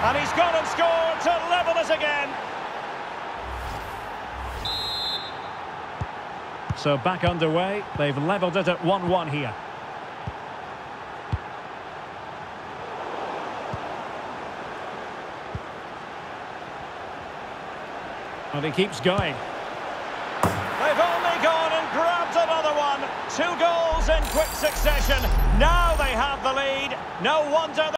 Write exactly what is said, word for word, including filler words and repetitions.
And he's gone and scored to level it again. So back underway. They've levelled it at one one here. And he keeps going. They've only gone and grabbed another one. Two goals in quick succession. Now they have the lead. No wonder...